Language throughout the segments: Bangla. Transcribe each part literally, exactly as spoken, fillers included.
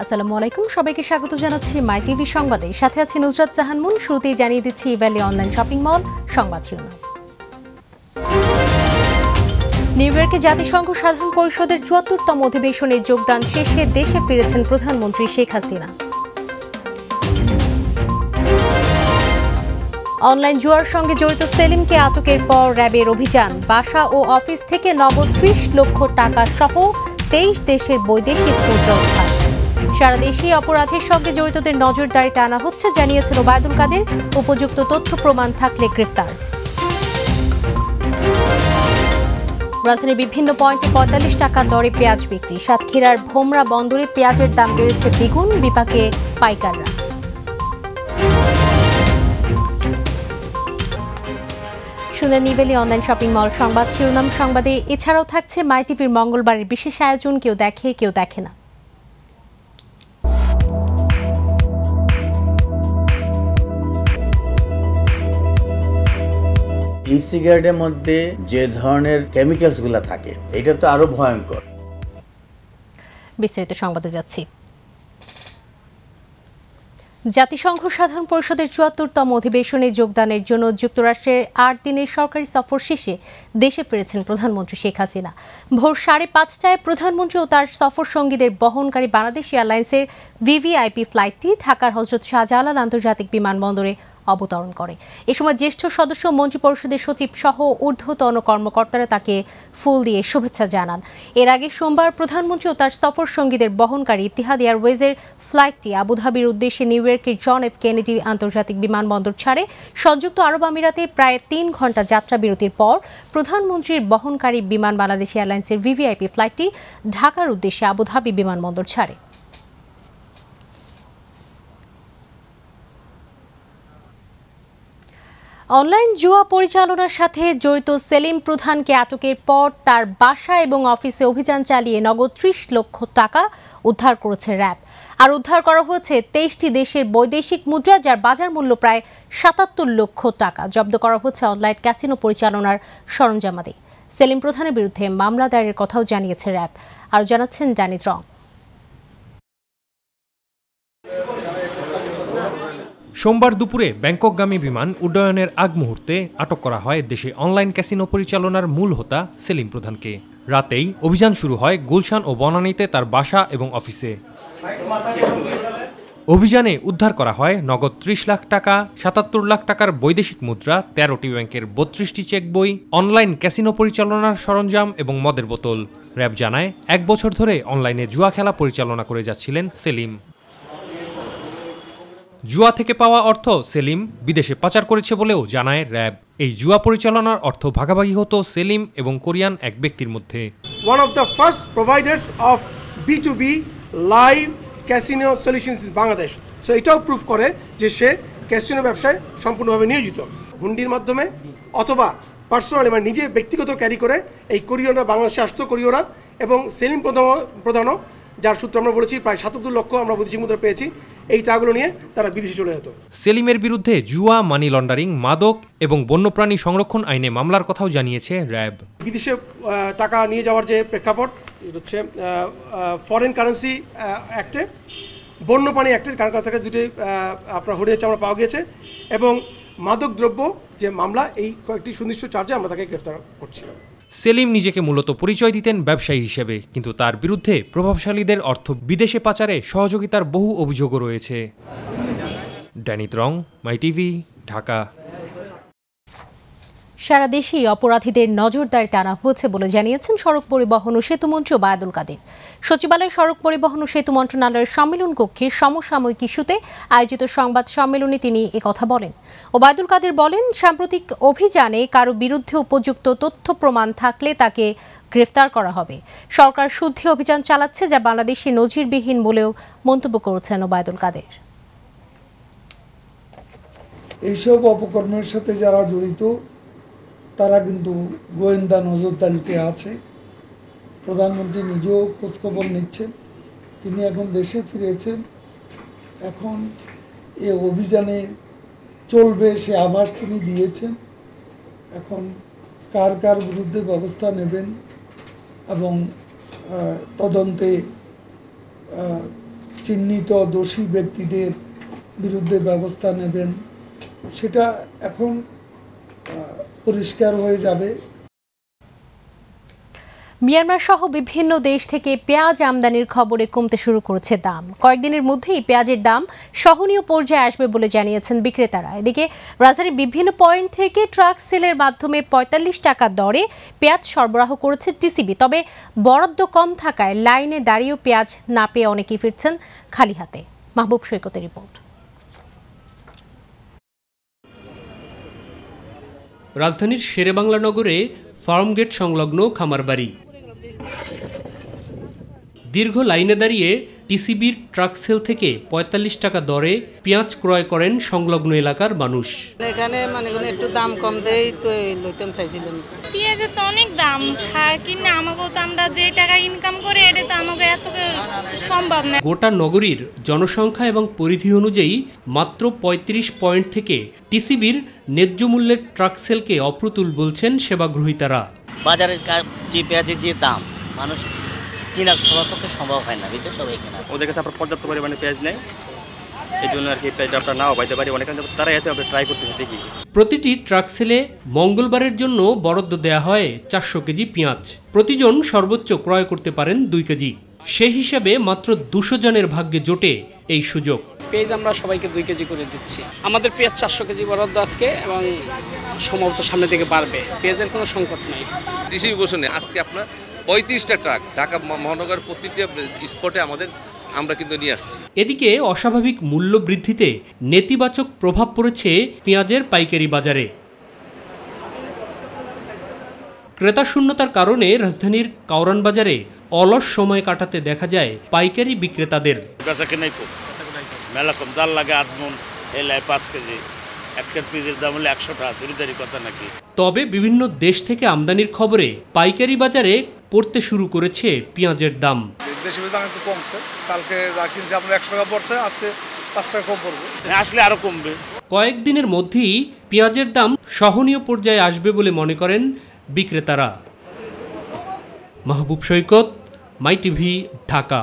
আসসালামু আলাইকুম, সবাইকে স্বাগত জানাচ্ছি মাই টিভি সংবাদে। সাথে আছি নুসরাত জাহানমুন। শুরুতেই জানিয়ে দিচ্ছি ভ্যালি অনলাইন শপিং মল সংবাদ শিরোনাম। নিউ ইয়র্কে জাতিসংঘ সাধারণ পরিষদের চুয়াত্তরতম অধিবেশনে যোগদান শেষে দেশে ফিরেছেন প্রধানমন্ত্রী শেখ হাসিনা। অনলাইন জুয়ার সঙ্গে জড়িত সেলিমকে আটকের পর র্যাবের অভিযান। বাসা ও অফিস থেকে নগদ ত্রিশ লক্ষ টাকা সহ তেইশ দেশের বৈদেশিক মুদ্রা উদ্ধার। সারা দেশে অপরাধের সঙ্গে জড়িতদের নজরদারিতে আনা হচ্ছে, জানিয়েছেন ওবায়দুল কাদের। উপযুক্ত তথ্য প্রমাণ থাকলে গ্রেফতার। রাজধানীর বিভিন্ন পয়েন্টে পঁয়তাল্লিশ টাকা দরে পেঁয়াজ বিক্রি। সাতক্ষীরার ভোমরা বন্দরে পেঁয়াজের দাম বেড়েছে দ্বিগুণ, বিপাকে পাইকাররা। শুনে নিবেলি অনলাইন শপিং মল সংবাদ শিরোনাম। সংবাদে এছাড়াও থাকছে মাই টিভির মঙ্গলবারের বিশেষ আয়োজন কেউ দেখে কেউ দেখে না। ই সিগারেটের মধ্যে যে ধরনের কেমিক্যালস গুলা থাকে এটা তো আরো ভয়ঙ্কর। বিস্তারিত সংবাদে যাচ্ছি। জাতিসংঘ সাধারণ পরিষদের চুয়াত্তরতম অধিবেশনে যোগদানের জন্য যুক্তরাষ্ট্রের আট দিনের সরকারি সফর শেষে দেশে ফিরেছেন প্রধানমন্ত্রী শেখ হাসিনা। ভোর সাড়ে পাঁচটায় প্রধানমন্ত্রী ও তার সফর সঙ্গীদের বহনকারী বাংলাদেশ এয়ারলাইন্সের ভিভিআইপি ফ্লাইটটি ঢাকার হযরত শাহজালাল আন্তর্জাতিক বিমানবন্দরে অবতরণ করে। এ সময় জ্যেষ্ঠ সদস্য মন্ত্রিপরিষদের সচিব সহ ঊর্ধ্বতন কর্মকর্তারা তাকে ফুল দিয়ে শুভেচ্ছা জানান। এর আগে সোমবার প্রধানমন্ত্রী ও তার সফর সঙ্গীদের বহনকারী ইতিহাদ এয়ারওয়েজের ফ্লাইটটি আবুধাবির উদ্দেশ্যে নিউ ইয়র্কের জন এফ কেনেডি আন্তর্জাতিক বিমানবন্দর ছাড়ে। সংযুক্ত আরব আমিরাতে প্রায় তিন ঘন্টা যাত্রা বিরতির পর প্রধানমন্ত্রীর বহনকারী বিমান বাংলাদেশ এয়ারলাইন্সের ভিভিআইপি ফ্লাইটটি ঢাকার উদ্দেশ্যে আবুধাবি বিমানবন্দর ছাড়ে। অনলাইন জুয়া পরিচালনার সাথে জড়িত সেলিম প্রধানকে আটকের পর তার বাসা এবং অফিসে অভিযান চালিয়ে নগদ ত্রিশ লক্ষ টাকা উদ্ধার করেছে র্যাব। আর উদ্ধার করা হয়েছে তেইশটি দেশের বৈদেশিক মুদ্রা, যার বাজার মূল্য প্রায় সাতাত্তর লক্ষ টাকা। জব্দ করা হচ্ছে অনলাইন ক্যাসিনো পরিচালনার সরঞ্জামাদি। সেলিম প্রধানের বিরুদ্ধে মামলা দায়েরের কথাও জানিয়েছে র্যাব। আর জানাচ্ছেন জানিত রং। সোমবার দুপুরে ব্যাংককগামী বিমান উড্ডয়নের আগ মুহূর্তে আটক করা হয় দেশে অনলাইন ক্যাসিনো পরিচালনার মূল হোতা সেলিম প্রধানকে। রাতেই অভিযান শুরু হয় গুলশান ও বনানীতে তার বাসা এবং অফিসে। অভিযানে উদ্ধার করা হয় নগদ ত্রিশ লাখ টাকা, সাতাত্তর লাখ টাকার বৈদেশিক মুদ্রা, তেরোটি ব্যাংকের বত্রিশটি চেক বই, অনলাইন ক্যাসিনো পরিচালনার সরঞ্জাম এবং মদের বোতল। র্যাব জানায়, এক বছর ধরে অনলাইনে জুয়া খেলা পরিচালনা করে যাচ্ছিলেন সেলিম। জুয়া থেকে পাওয়া অর্থ সেলিম বিদেশে পাচার করেছে বলেও জানায় র্যাব। এই জুয়া পরিচালনার অর্থ ভাগাভাগি হতো সেলিম এবং কোরিয়ান এক ব্যক্তির মধ্যে। One of the first providers of B to B live casino solutions in Bangladesh. So এটাও প্রুফ করে যে সে ক্যাসিনো ব্যবসায় সম্পূর্ণভাবে নিয়োজিত। হুন্ডির মাধ্যমে অথবা পার্সোনালি মানে নিজে ব্যক্তিগত ক্যারি করে এই কোরিয়ানরা বাংলাদেশে আসতো কোরিয়ারা, এবং সেলিম প্রধান প্রধানও যার সূত্র আমরা বলেছি প্রায় সাতাত্তর লক্ষ আমরা বৈদেশিক মুদ্রা পেয়েছি, এই টাকাগুলো নিয়ে তারা বিদেশে চলে যেত। সেলিমের বিরুদ্ধে জুয়া, মানি লন্ডারিং, মাদক এবং বন্যপ্রাণী সংরক্ষণ আইনে মামলার কথাও জানিয়েছে র্যাব। বিদেশে টাকা নিয়ে যাওয়ার যে প্রেক্ষাপট হচ্ছে ফরেন কারেন্সি অ্যাক্টে, বন্যপ্রাণী অ্যাক্টের কারণ থেকে দুটোই আপনার হরিয়াছে আমরা পাওয়া গিয়েছে, এবং মাদক দ্রব্য যে মামলা, এই কয়েকটি সুনির্দিষ্ট চার্জে আমরা তাকে গ্রেফতার করছি। সেলিম নিজেকে মূলত পরিচয় দিতেন ব্যবসায়ী হিসেবে, কিন্তু তার বিরুদ্ধে প্রভাবশালীদের অর্থ বিদেশে পাচারে সহযোগিতার বহু অভিযোগও রয়েছে। জানিত রং, মাই টিভি, ঢাকা। সারা দেশেই অপরাধীদের নজরদারিতে আনা হয়েছে বলে জানিয়েছেন সড়ক পরিবহন ও সেতুমন্ত্রী ওবায়দুল কাদের। সচিবালয় সড়ক পরিবহন ও সেতু মন্ত্রণালয়ের সম্মেলন কক্ষে সমসাময়িক ইস্যুতে আয়োজিত সংবাদ সম্মেলনে তিনি একথা বলেন। ওবায়দুল কাদের বলেন, সাম্প্রতিক অভিযানে কারো বিরুদ্ধে উপযুক্ত তথ্য প্রমাণ থাকলে তাকে গ্রেফতার করা হবে। সরকার শুদ্ধি অভিযান চালাচ্ছে, যা বাংলাদেশে নজিরবিহীন বলেও মন্তব্য করেছেন ওবায়দুল কাদের। এইসব অপকর্মের সাথে যারা জড়িত তারা কিন্তু গোয়েন্দা নজরদারিতে আছে। প্রধানমন্ত্রী নিজেও খোঁজখবর নিচ্ছেন, তিনি এখন দেশে ফিরেছেন। এখন এ অভিযানে চলবে সে আভাস তিনি দিয়েছেন। এখন কার কার বিরুদ্ধে ব্যবস্থা নেবেন এবং তদন্তে চিহ্নিত দোষী ব্যক্তিদের বিরুদ্ধে ব্যবস্থা নেবেন, সেটা এখন পরিষ্কার হয়ে যাবে। মিয়ানমার সহ বিভিন্ন দেশ থেকে পেঁয়াজ আমদানির খবরে কমতে শুরু করেছে দাম। কয়েকদিনের মধ্যেই পেঁয়াজের দাম সহনীয় পর্যায়ে আসবে বলে জানিয়েছেন বিক্রেতারা। এদিকে রাজধানীর বিভিন্ন পয়েন্ট থেকে ট্রাক সেলের মাধ্যমে পঁয়তাল্লিশ টাকা দরে পেঁয়াজ সরবরাহ করেছে টিসিবি। তবে বরাদ্দ কম থাকায় লাইনে দাঁড়িয়েও পেঁয়াজ না পেয়ে অনেকেই ফিরছেন খালি হাতে। মাহবুব সৈকতের রিপোর্ট। রাজধানীর শেরেবাংলা নগরে ফার্মগেট সংলগ্ন খামারবাড়ি। দীর্ঘ লাইনে দাঁড়িয়ে টিসিবির ট্রাক সেল থেকে পঁয়তাল্লিশ টাকা দরে পেঁয়াজ ক্রয় করেন সংলগ্ন এলাকার মানুষ। এখানে মানে একটু দাম কম দেয় তো লইতাম চাইছিলাম। পেঁয়াজের তো অনেক দাম, কিনা আমাকে তো আমরা যে টাকা ইনকাম করি এটা তো আমাকে এত সম্ভব না। গোটা নগরীর জনসংখ্যা এবং পরিধি অনুযায়ী মাত্র পঁয়ত্রিশ পয়েন্ট থেকে টিসিবির ন্যায্য মূল্যের ট্রাক সেলকে অপ্রতুল বলছেন সেবাগ্রহীতারা। বাজারের যে পেঁয়াজের যে দাম মানুষ কিনা সবার পক্ষে সম্ভব হয় না, বুঝতে সবাই কেনা। ওদের কাছে আপনার পর্যাপ্ত পরিমাণে পেঁয়াজ নেই, এই জন্য আর কি পেঁয়াজটা আপনার নাও পাইতে পারি। অনেক তারাই আছে, আমরা ট্রাই করতেছি দেখি। প্রতিটি ট্রাক সেলে মঙ্গলবারের জন্য বরাদ্দ দেয়া হয় চারশো কেজি পেঁয়াজ। প্রতিজন সর্বোচ্চ ক্রয় করতে পারেন দুই কেজি। সেই হিসাবে মাত্র দুশো জনের ভাগ্যে জোটে এই সুযোগ। পেঁয়াজ আমরা সবাইকে দুই কেজি করে দিচ্ছি। আমাদের পেঁয়াজ চারশো কেজি বরাদ্দ আজকে এবং সম্ভবত সামনে থেকে বাড়বে। পেঁয়াজের কোনো সংকট নেই। টিসিবি বসনে আজকে আপনার পঁয়ত্রিশটা ট্রাক ঢাকা মহানগর প্রতিটি স্পটে আমাদের আমরা কিন্তু নিয়ে আসছি। এদিকে অস্বাভাবিক মূল্য বৃদ্ধিতে নেতিবাচক প্রভাব পড়েছে পেঁয়াজের পাইকারি বাজারে। ক্রেতা শূন্যতার কারণে রাজধানীর কাউরান বাজারে অলস সময় কাটাতে দেখা যায় পাইকারি বিক্রেতাদের। মেলা কম দাল লাগে আট মন, এলায় পাঁচ কেজি, একটা পেঁয়াজের দাম হলে একশো টাকা, দরিদ্রি কথা নাকি। তবে বিভিন্ন দেশ থেকে আমদানির খবরে পাইকারি বাজারে পড়তে শুরু করেছে পেঁয়াজের দাম। দেশি দাম একটু কমছে, কালকে যা কিনছি আমরা একশো টাকা পড়ছে, আজকে পাঁচ টাকা কম পড়বে, আসলে আরো কমবে। কয়েকদিনের মধ্যেই পেঁয়াজের দাম সহনীয় পর্যায়ে আসবে বলে মনে করেন বিক্রেতারা। মাহবুব সৈকত, মাইটিভি, ঢাকা।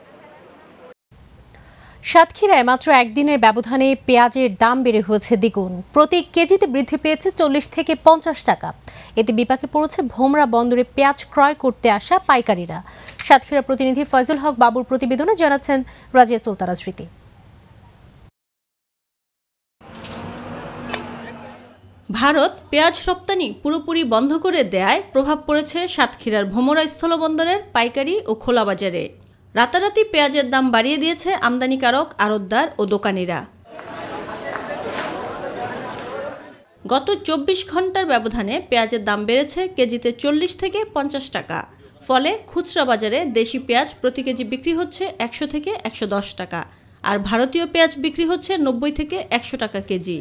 সাতক্ষীরায় মাত্র একদিনের ব্যবধানে পেঁয়াজের দাম বেড়ে হয়েছে দ্বিগুণ। প্রতি কেজিতে বৃদ্ধি পেয়েছে চল্লিশ থেকে পঞ্চাশ টাকা। এতে বিপাকে পড়েছে ভোমরা বন্দরে পেঁয়াজ ক্রয় করতে আসা পাইকারিরা। সাতক্ষীরা প্রতিনিধি ফয়জুল হক বাবুর প্রতিবেদনে জানাচ্ছেন রাজিয়া সুলতানা স্মৃতি। ভারত পেঁয়াজ রপ্তানি পুরোপুরি বন্ধ করে দেয়ায় প্রভাব পড়েছে সাতক্ষীরার ভোমরা স্থলবন্দরের পাইকারি ও খোলা বাজারে। রাতারাতি পেঁয়াজের দাম বাড়িয়ে দিয়েছে আমদানিকারক, আড়তদার ও দোকানিরা। গত চব্বিশ ঘন্টার ব্যবধানে পেঁয়াজের দাম বেড়েছে কেজিতে চল্লিশ থেকে পঞ্চাশ টাকা। ফলে খুচরা বাজারে দেশি পেঁয়াজ প্রতি কেজি বিক্রি হচ্ছে একশো থেকে একশো দশ টাকা, আর ভারতীয় পেঁয়াজ বিক্রি হচ্ছে নব্বই থেকে একশো টাকা কেজি।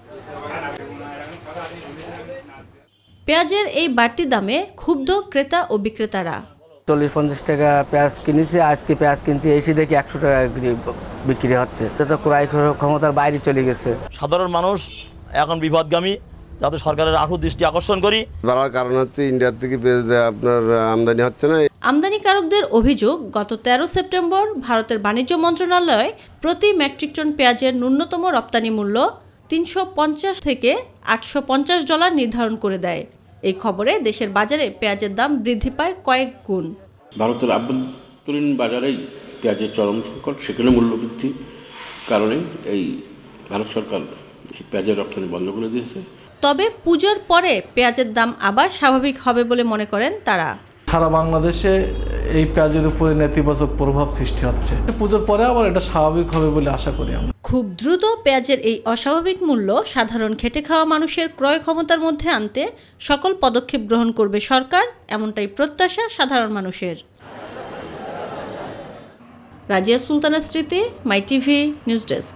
পেঁয়াজের এই বাড়তি দামে ক্ষুব্ধ ক্রেতা ও বিক্রেতারা। চল্লিশ পঞ্চাশ টাকা পেঁয়াজ কিনেছি, আজকে পেঁয়াজ কিনছি এসে দেখি একশো টাকা বিক্রি হচ্ছে। তো ক্রয় ক্ষমতার বাইরে চলে গেছে। সাধারণ মানুষ এখন বিপদগামী, যাতে সরকারের আঠু দৃষ্টি আকর্ষণ করি। বাড়ার কারণ হচ্ছে ইন্ডিয়ার থেকে আপনার আমদানি হচ্ছে না। আমদানিকারকদের অভিযোগ, গত তেরো সেপ্টেম্বর ভারতের বাণিজ্য মন্ত্রণালয় প্রতি মেট্রিক টন পেঁয়াজের ন্যূনতম রপ্তানি মূল্য তিনশো পঞ্চাশ থেকে আটশো পঞ্চাশ ডলার নির্ধারণ করে দেয়। এই খবরে দেশের বাজারে পেঁয়াজের দাম বৃদ্ধি পায় কয়েক গুণ। ভারতের আভ্যন্তরীণ বাজারেই পেঁয়াজের চরম সংকট, সেখানে মূল্যবৃদ্ধি কারণে এই ভারত সরকার এই পেঁয়াজের রপ্তানি বন্ধ করে দিয়েছে। তবে পুজোর পরে পেঁয়াজের দাম আবার স্বাভাবিক হবে বলে মনে করেন তারা। সারা বাংলাদেশে এই পেঁয়াজের উপরে নেতিবাচক প্রভাব সৃষ্টি হচ্ছে, পুজোর পরে আবার এটা স্বাভাবিক হবে বলে আশা করি আমরা। খুব দ্রুত পেঁয়াজের এই অস্বাভাবিক মূল্য সাধারণ খেটে খাওয়া মানুষের ক্রয় ক্ষমতার মধ্যে আনতে সকল পদক্ষেপ গ্রহণ করবে সরকার, এমনটাই প্রত্যাশা সাধারণ মানুষের। রাজিয়া সুলতানা স্মৃতি, মাইটিভি নিউজ ডেস্ক।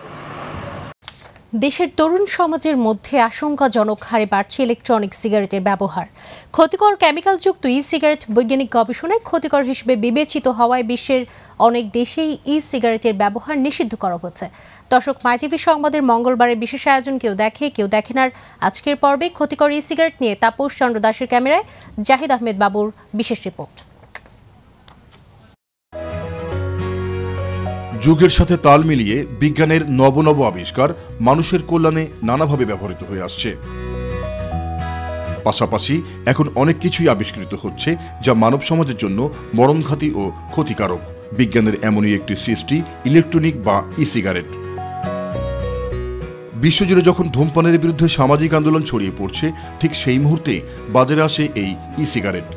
দেশের তরুণ সমাজের মধ্যে আশঙ্কাজনক হারে বাড়ছে ইলেকট্রনিক সিগারেটের ব্যবহার। ক্ষতিকর কেমিক্যালযুক্ত ই সিগারেট বৈজ্ঞানিক গবেষণায় ক্ষতিকর হিসেবে বিবেচিত হওয়ায় বিশ্বের অনেক দেশেই ই সিগারেটের ব্যবহার নিষিদ্ধ করা হচ্ছে। দর্শক, মাইটিভি সংবাদের মঙ্গলবারের বিশেষ আয়োজন কেউ দেখে কেউ দেখে না আজকের পর্বে ক্ষতিকর ই সিগারেট নিয়ে তাপস চন্দ্র দাসের ক্যামেরায় জাহিদ আহমেদ বাবুর বিশেষ রিপোর্ট। যুগের সাথে তাল মিলিয়ে বিজ্ঞানের নব নব আবিষ্কার মানুষের কল্যাণে নানাভাবে ব্যবহৃত হয়ে আসছে। পাশাপাশি এখন অনেক কিছুই আবিষ্কৃত হচ্ছে যা মানব সমাজের জন্য মরণঘাতী ও ক্ষতিকারক। বিজ্ঞানের এমনই একটি সৃষ্টি ইলেকট্রনিক বা ই সিগারেট। বিশ্বজুড়ে যখন ধূমপানের বিরুদ্ধে সামাজিক আন্দোলন ছড়িয়ে পড়ছে, ঠিক সেই মুহূর্তে বাজারে আসে এই ই সিগারেট।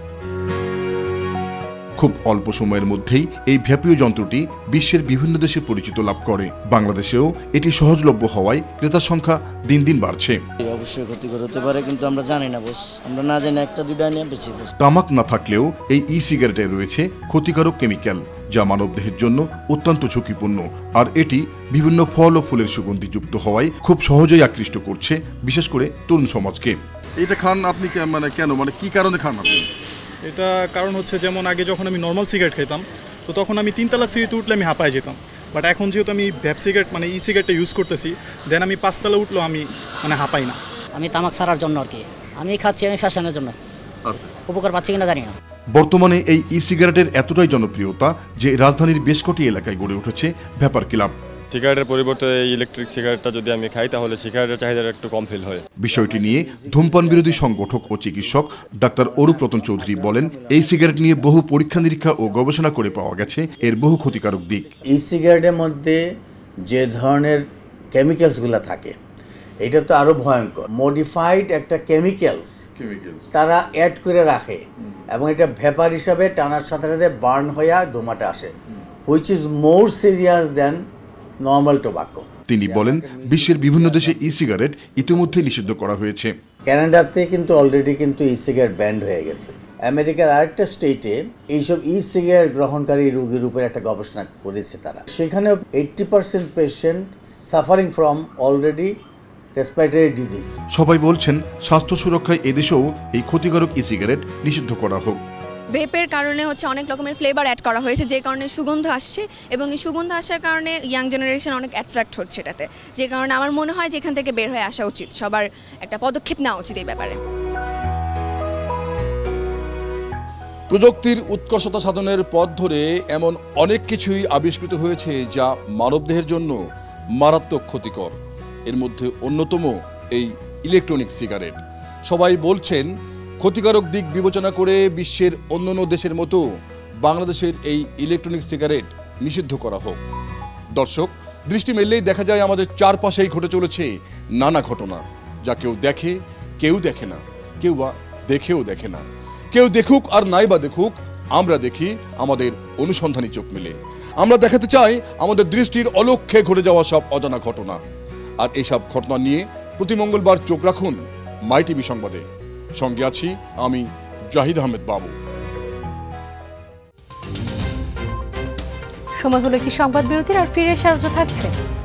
খুব অল্প সময়ের মধ্যেই এই ভ্যাপীয় যন্ত্রটি বিশ্বের বিভিন্ন দেশে পরিচিত লাভ করে। বাংলাদেশেও এটি সহজলভ্য হওয়ায় ক্রেতার সংখ্যা দিন দিন বাড়ছে। অবশ্যই ক্ষতিকর হতে পারে, কিন্তু আমরা জানি না বস, আমরা না জানি একটা দুইটা নিয়ে বেশি বস। তামাক না থাকলেও এই ই সিগারেটে রয়েছে ক্ষতিকারক কেমিক্যাল, যা মানবদেহের জন্য অত্যন্ত ঝুঁকিপূর্ণ। আর এটি বিভিন্ন ফল ও ফুলের সুগন্ধি যুক্ত হওয়ায় খুব সহজেই আকৃষ্ট করছে বিশেষ করে তরুণ সমাজকে। এটা খান আপনি মানে কেন, মানে কি কারণে খান আপনি? এটা কারণ হচ্ছে, যেমন আগে যখন আমি নর্মাল সিগারেট খেতাম তো তখন আমি তিনতলা সিঁড়িতে উঠলে আমি হাঁপায় যেতাম, বাট এখন যেহেতু আমি ভ্যাপ সিগারেট মানে ই সিগারেটটা ইউজ করতেছি, দেন আমি পাঁচতলা উঠলেও আমি মানে হাঁপাই না। আমি তামাক ছাড়ার জন্য আর কি আমি খাচ্ছি, আমি ফ্যাশনের জন্য। আচ্ছা, উপকার পাচ্ছি কিনা জানি না। বর্তমানে এই ই সিগারেটের এতটাই জনপ্রিয়তা যে রাজধানীর বেশ কটি এলাকায় গড়ে উঠেছে ভ্যাপার ক্লাব। সিগারেটের পরিবর্তে ইলেকট্রিক সিগারেটটা যদি আমি খাই তাহলে সিগারেটের চাহিদাটা একটু কম ফিল হয়। বিষয়টি নিয়ে ধূমপান বিরোধী সংগঠক ও চিকিৎসক ডাক্তার অরূপ রতন চৌধুরী বলেন, এই সিগারেট নিয়ে বহু পরীক্ষা নিরীক্ষা ও গবেষণা করে পাওয়া গেছে এর বহু ক্ষতিকারক দিক। ই সিগারেটের মধ্যে যে ধরনের কেমিক্যালসগুলো থাকে এটা তো আরো ভয়ঙ্কর। মডিফাইড একটা কেমিক্যালস তারা অ্যাড করে রাখে এবং এটা ভেপার হিসাবে টানার সাথে সাথে বার্ন হয়ে ধোঁয়াটা আসে, which is more serious than normal tobacco. তিনি বলেন, বিশ্বের বিভিন্ন দেশে ই সিগারেট ইতিমধ্যে নিষিদ্ধ করা হয়েছে। কানাডাতে কিন্তু অলরেডি কিন্তু ই সিগারেট ব্যান্ড হয়ে গেছে। আমেরিকার আরেকটা স্টেটে এইসব ই সিগারেট গ্রহণকারী রোগীর উপরে একটা গবেষণা করেছে তারা। সেখানে eighty percent patient suffering from already respiratory disease. সবাই বলছেন স্বাস্থ্য সুরক্ষায় এদেশেও এই ক্ষতিকারক ই সিগারেট নিষিদ্ধ করা হোক। ভেপের কারণে হচ্ছে অনেক রকমের ফ্লেভার অ্যাড করা হয়েছে, যে কারণে সুগন্ধ আসছে এবং এই সুগন্ধ আসার কারণে ইয়াং জেনারেশন অনেক অ্যাট্রাক্ট হচ্ছে এটাতে, যে কারণে আমার মনে হয় যে এখান থেকে বের হয়ে আসা উচিত, সবার একটা পদক্ষেপ নেওয়া উচিত এই ব্যাপারে। প্রযুক্তির উৎকর্ষতা সাধনের পথ ধরে এমন অনেক কিছুই আবিষ্কৃত হয়েছে যা মানবদেহের জন্য মারাত্মক ক্ষতিকর। এর মধ্যে অন্যতম এই ইলেকট্রনিক সিগারেট। সবাই বলছেন ক্ষতিকারক দিক বিবেচনা করে বিশ্বের অন্যান্য দেশের মতো বাংলাদেশের এই ইলেকট্রনিক সিগারেট নিষিদ্ধ করা হোক। দর্শক, দৃষ্টি মেললেই দেখা যায় আমাদের চারপাশেই ঘটে চলেছে নানা ঘটনা, যা কেউ দেখে, কেউ দেখে না, কেউ বা দেখেও দেখে না। কেউ দেখুক আর নাই বা দেখুক, আমরা দেখি আমাদের অনুসন্ধানী চোখ মেলে। আমরা দেখাতে চাই আমাদের দৃষ্টির অলক্ষ্যে ঘটে যাওয়া সব অজানা ঘটনা। আর এইসব ঘটনা নিয়ে প্রতি মঙ্গলবার চোখ রাখুন মাই টিভি সংবাদে। সঙ্গে আছি আমি জাহিদ আহমেদ বাবু। সময় হলো একটি সংবাদ বিরতির, আর ফিরে এসে আলোচনা থাকছে।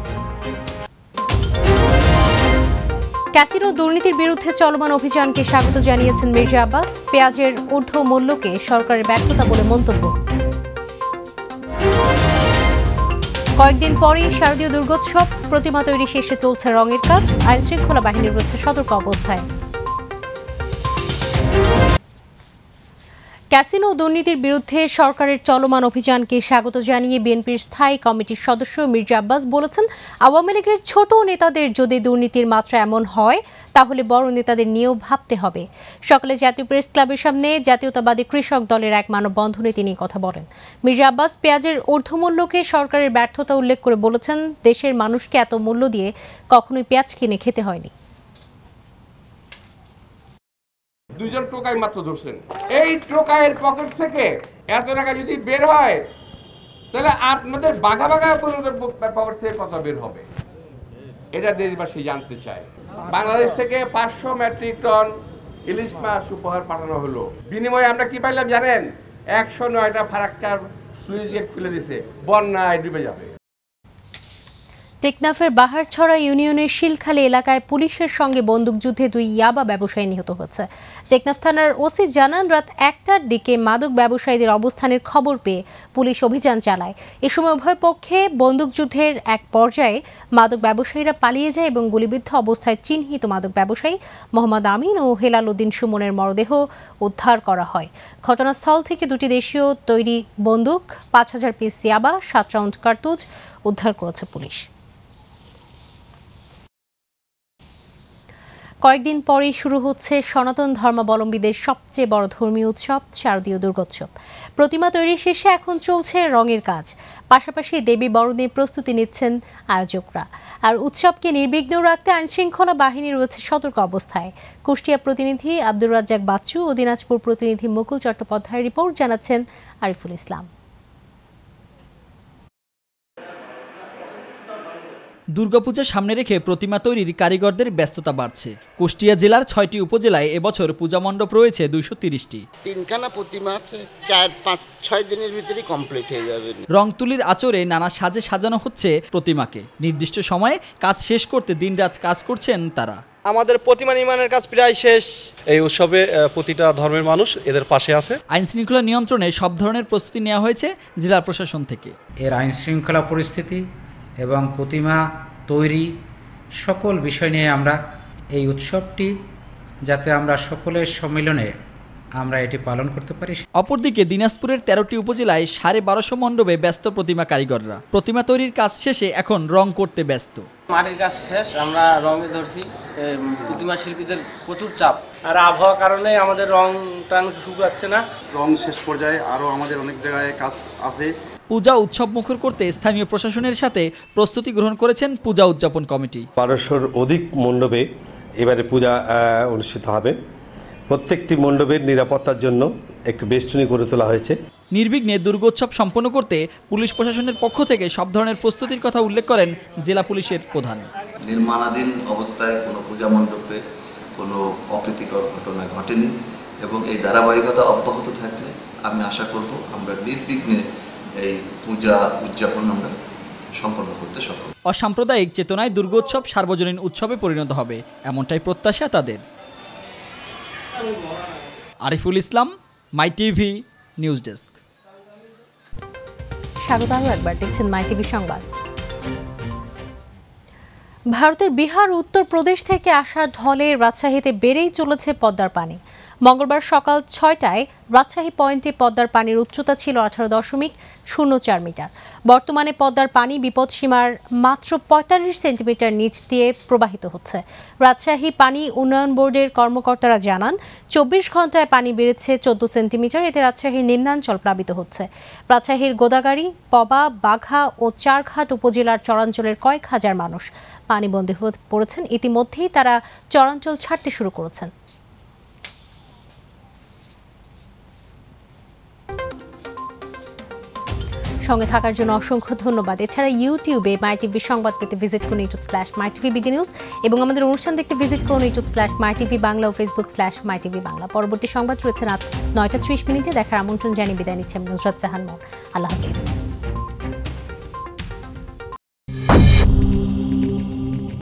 ক্যাসিনো দুর্নীতির বিরুদ্ধে চলমান অভিযানকে স্বাগত জানিয়েছেন মির্জা আব্বাস। পেঁয়াজের ঊর্ধ্ব মূল্যকে সরকারের ব্যর্থতা বলে মন্তব্য। কয়েকদিন পরেই শারদীয় দুর্গোৎসব, প্রতিমা তৈরি শেষে চলছে রঙের কাজ। আইন শৃঙ্খলা বাহিনী রয়েছে সতর্ক অবস্থায়। ক্যাসিনো দুর্নীতির বিরুদ্ধে সরকারের চলমান অভিযানকে স্বাগত জানিয়ে বিএনপির স্থায়ী কমিটির সদস্য মির্জা আব্বাস বলেছেন, আওয়ামী লীগের ছোট নেতাদের যদি দুর্নীতির মাত্রা এমন হয় তাহলে বড় নেতাদের নিয়েও ভাবতে হবে। সকালে জাতীয় প্রেস ক্লাবের সামনে জাতীয়তাবাদী কৃষক দলের এক মানববন্ধনে তিনি কথা বলেন। মির্জা আব্বাস পেঁয়াজের ঊর্ধ্বমূল্যকে সরকারের ব্যর্থতা উল্লেখ করে বলেছেন, দেশের মানুষকে এত মূল্য দিয়ে কখনোই পেঁয়াজ কিনে খেতে হয়নি। দুজন টোকাই মাত্র ধরছেন, এই টোকাইয়ের পকেট থেকে এত টাকা যদি বের হয় তাহলে আপনাদের বাঘা বাঘা করে পকেট থেকে কত বের হবে, এটা দেশবাসী জানতে চায়। বাংলাদেশ থেকে পাঁচশো মেট্রিক টন ইলিশ মাছ উপহার পাঠানো হলো, বিনিময়ে আমরা কি পাইলাম জানেন? একশো নয়টা ফারাক্কার সুইচ গেট খুলে দিছে, বন্যায় ডুবে যাবে। টেকনাফের বাহারছড়া ইউনিয়নের শিলখালী এলাকায় পুলিশের সঙ্গে বন্দুকযুদ্ধে দুই ইয়াবা ব্যবসায়ী নিহত হয়েছে। টেকনাফ থানার ওসি জানান, রাত একটার দিকে মাদক ব্যবসায়ীদের অবস্থানের খবর পেয়ে পুলিশ অভিযান চালায়। এ সময় উভয় পক্ষে বন্দুকযুদ্ধের এক পর্যায়ে মাদক ব্যবসায়ীরা পালিয়ে যায় এবং গুলিবিদ্ধ অবস্থায় চিহ্নিত মাদক ব্যবসায়ী মোহাম্মদ আমিন ও হেলাল উদ্দিন সুমনের মরদেহ উদ্ধার করা হয়। ঘটনাস্থল থেকে দুটি দেশীয় তৈরি বন্দুক, পাঁচ হাজার পিস ইয়াবা, সাত রাউন্ড কার্তুজ উদ্ধার করেছে পুলিশ। কয়েকদিন পরেই শুরু হচ্ছে সনাতন ধর্মাবলম্বীদের সবচেয়ে বড় ধর্মীয় উৎসব শারদীয় দুর্গোৎসব। প্রতিমা তৈরি শেষে এখন চলছে রঙের কাজ, পাশাপাশি দেবী বরণের প্রস্তুতি নিচ্ছেন আয়োজকরা। আর উৎসবকে নির্বিঘ্ন রাখতে আইনশৃঙ্খলা বাহিনী রয়েছে সতর্ক অবস্থায়। কুষ্টিয়া প্রতিনিধি আব্দুর রাজ্জাক বাচ্চু ও দিনাজপুর প্রতিনিধি মুকুল চট্টোপাধ্যায়ের রিপোর্ট, জানাচ্ছেন আরিফুল ইসলাম। দুর্গাপূজা সামনে রেখে প্রতিমা তৈরির কারিগরদের ব্যস্ততা বাড়ছে। কুষ্টিয়া জেলার ছয়টি উপজেলায় এবছর পূজা মণ্ডপ রয়েছে দুইশো তিরিশটি। তিনখানা প্রতিমা আছে, চার পাঁচ ছয় দিনের ভিতরে কমপ্লিট হয়ে যাবে। রং তুলির আচরে নানা সাজে সাজানো হচ্ছে প্রতিমাকে। নির্দিষ্ট সময়ে কাজ শেষ করতে দিনরাত কাজ করছেন তারা। আমাদের প্রতিমা নির্মাণের কাজ প্রায় শেষ। এই উৎসবে প্রতিটা ধর্মের মানুষ এদের পাশে আছে। আইন শৃঙ্খলা নিয়ন্ত্রণে সব ধরনের প্রস্তুতি নেওয়া হয়েছে জেলা প্রশাসন থেকে। এর আইন শৃঙ্খলা পরিস্থিতি এবং প্রতিমা তৈরি সকল বিষয় নিয়ে আমরা এই উৎসবটি যাতে আমরা সকলের সম্মিলনে আমরা এটি পালন করতে পারি। অপরদিকে দিনাজপুরের তেরোটি উপজেলায় সাড়ে বারোশো মণ্ডপে ব্যস্ত প্রতিমা কারিগররা। প্রতিমা তৈরির কাজ শেষে এখন রং করতে ব্যস্ত। মাটির কাজ শেষ, আমরা রঙে ধরছি। প্রতিমা শিল্পীদের প্রচুর চাপ, আর আবহাওয়ার কারণে আমাদের রং টাং শুকাচ্ছে না। রং শেষ পর্যায়ে আরও আমাদের অনেক জায়গায় কাজ আছে। পূজা উৎসব মুখর করতে স্থানীয় প্রশাসনের সাথে প্রস্তুতি গ্রহণ করেছেন পূজা উদযাপন কমিটি। বারোশোর অধিক মণ্ডপে এবারে পূজা অনুষ্ঠিত হবে। প্রত্যেকটি মণ্ডপের নিরাপত্তার জন্য একটু বেষ্টনী করে তোলা হয়েছে। নির্বিঘ্নে দুর্গোৎসব সম্পন্ন করতে পুলিশ প্রশাসনের পক্ষ থেকে সব ধরনের প্রস্তুতির কথা উল্লেখ করেন জেলা পুলিশের প্রধান। নির্মাণাধীন অবস্থায় কোনো পূজা মণ্ডপে কোনো অপ্রীতিকর ঘটনা ঘটেনি এবং এই ধারাবাহিকতা অব্যাহত থাকলে আমি আশা করব আমরা নির্বিঘ্নে এই পূজা উদযাপন আমরা সম্পন্ন করতে সক্ষম। অসাম্প্রদায়িক চেতনায় দুর্গোৎসব সার্বজনীন উৎসবে পরিণত হবে, এমনটাই প্রত্যাশা তাদের। Ariful Islam, my TV news desk. স্বাগত আরও একবার, দেখছেন মাই টিভি সংবাদ। ভারতের বিহার উত্তরপ্রদেশ থেকে আসা ঢলে রাজশাহীতে বেড়েই চলেছে পদ্মার পানি। মঙ্গলবার সকাল ছয়টায় রাজশাহী পয়েন্টে পদ্মার পানির উচ্চতা ছিল আঠারো দশমিক শূন্য চার মিটার। বর্তমানে পদ্মার পানি বিপদসীমার মাত্র পঁয়তাল্লিশ সেন্টিমিটার নিচ দিয়ে প্রবাহিত হচ্ছে। রাজশাহী পানি উন্নয়ন বোর্ডের কর্মকর্তারা জানান, চব্বিশ ঘন্টায় পানি বেড়েছে চোদ্দ সেন্টিমিটার। এতে রাজশাহীর নিম্নাঞ্চল প্লাবিত হচ্ছে। রাজশাহীর গোদাগাড়ি, পবা, বাঘা ও চারঘাট উপজেলার চরাঞ্চলের কয়েক হাজার মানুষ পানিবন্দী হয়ে পড়েছেন। ইতিমধ্যেই তারা চরাঞ্চল ছাড়তে শুরু করেছেন। সঙ্গে থাকার জন্য অসংখ্য ধন্যবাদ। এছাড়া ইউটিউবে মাই টিভি সংবাদ পেতে ভিজিট করুন YouTube slash my TV BD news এবং আমাদের অনুষ্ঠান দেখতে ভিজিট করুন YouTube slash my TV Bangla ও Facebook slash my TV Bangla. পরবর্তী সংবাদ রয়েছে রাত নয়টা ত্রিশ মিনিটে। দেখার আমন্ত্রণ জানিয়ে বিদায় নিচ্ছি আমি নুসরাত জাহান। আল্লাহ হাফিজ।